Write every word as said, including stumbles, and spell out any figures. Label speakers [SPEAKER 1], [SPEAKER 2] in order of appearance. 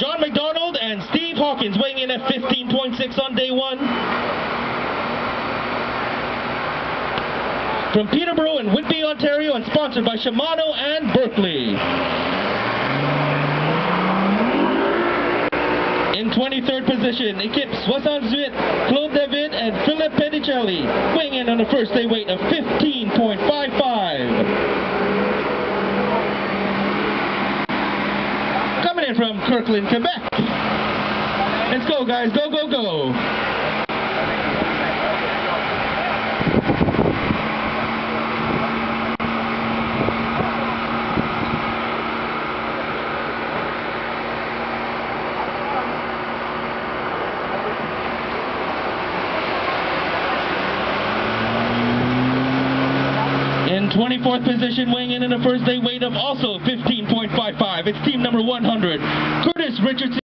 [SPEAKER 1] John McDonald and Steve Hawkins weighing in at fifteen point six on day one. From Peterborough and Whitby, Ontario, and sponsored by Shimano and Berkeley. In twenty-third position, Equipe soixante-huit, Claude David and Philip Pedicelli, weighing in on a first day weight of fifteen point five five. Coming in from Kirkland, Quebec. Let's go, guys. Go, go, go. In twenty-fourth position, weighing in at a first day weight of also fifteen point five five, it's team number one hundred, Curtis Richardson.